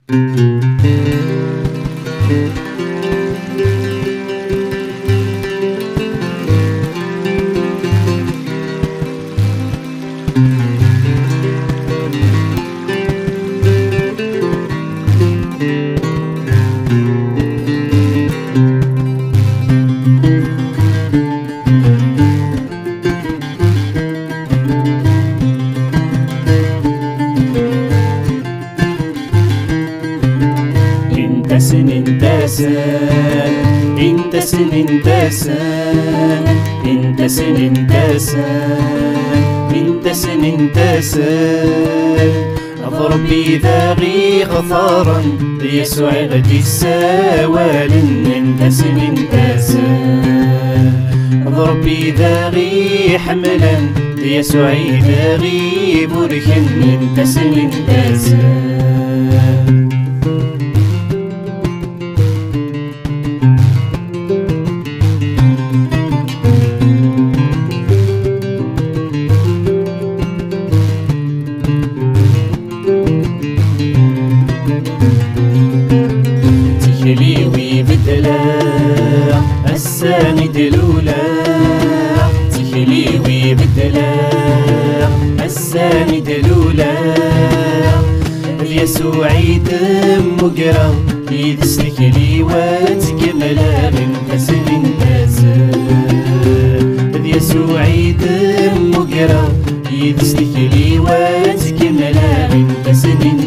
اضرب بذاغي غفارا ليسوع غدي السوال انتسن اضرب بذاغي حملا ليسوع ذاغي بركا انتسن تخليوي بدلا الساند الأولى تخليوي بدلا الساند الأولى يسوعي دم قرا يدسلك لي وتكمل انتسن يسوعي دم قرا يدسلك لي وتكمل انتسن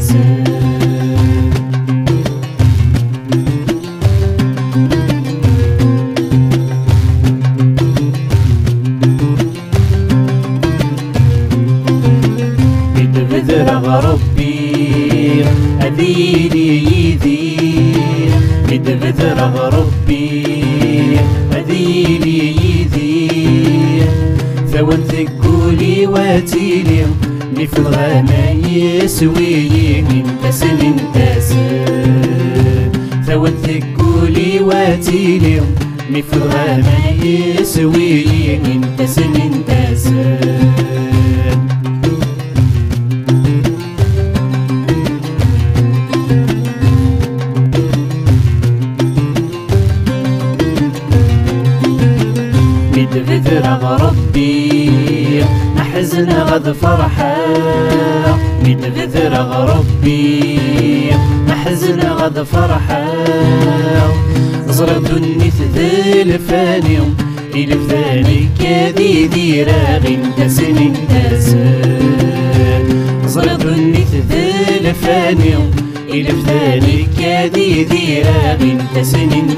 ربي أذيلي يذير بذر ربي أذيلي يذير ثوان ثقولي واتيلي مثل غاما يسوي انتسن ثوان ثقولي واتيلي مثل غاما يسوي انتسن بذر ربي نحزن غد فرحة بذر ربي نحزن غد فرحة زرد النث فاني إلى ذلك ذي راغ انتسن زرد النث فاني إلى ذلك ذي راغ انتسن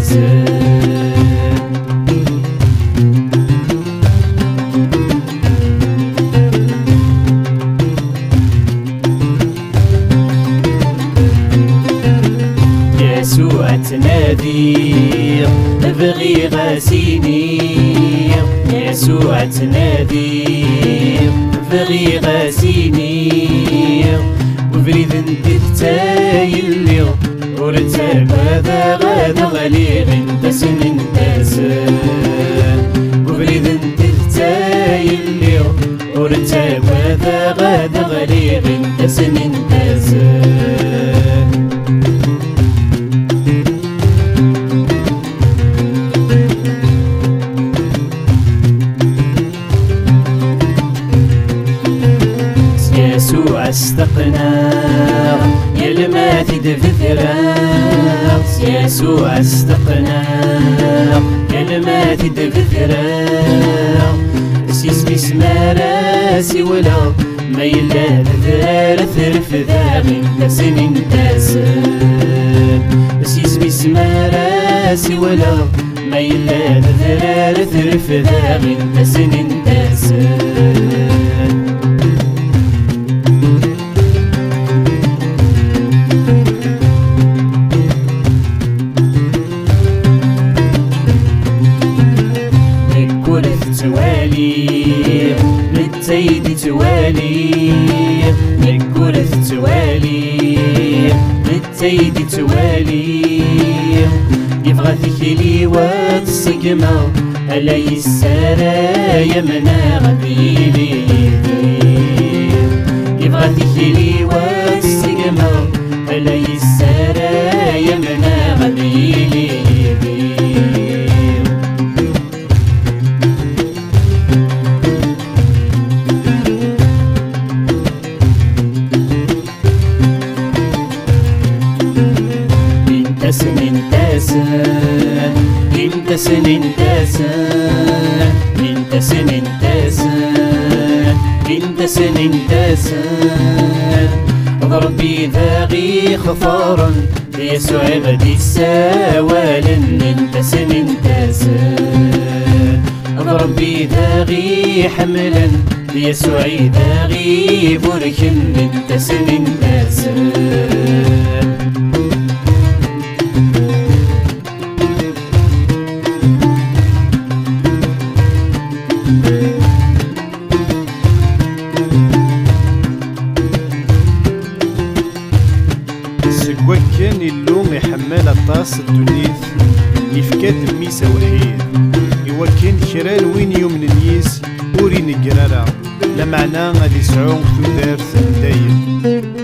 يسوع تنادي ابغي غاسيني يسوع تنادي ابغي غاسيني وفريد انت تايلي ورتاب هذا غادا غليغ انتسن وفريد انت تايلي ورتاب هذا غادا غليغ انتسن يسوع استقنا يا الماتد في الفراق يسوع استقنا يا الماتد في الفراق سيس بسم راسي ولا ما يلا ذرار ثرف ذاغ انتسن سيس بسم راسي ولا ما يلا ذرار ثرف ذاغ انتسن نتيدي توالي نقولث توالي نتيدي توالي يبغى ثكلي وتصقما ألا يسارايا منا غديلي يبغى ثكلي وتصقما ألا انتسن انتسن انتسن انتسن انتسن انتسن انتسن ضربي ذاغي خفارا يسوع غدي السوالا انتسن انتسن ضربي ذاغي حملا يسوع ذاغي بركا انتسن انتسن وكان اللوم يحمل الطاس الدنيث يفكاد ميسا وحيد يوكن كران وين يوم نيس ورين القرارة لا معنى غادي يسعون ثلاث دايم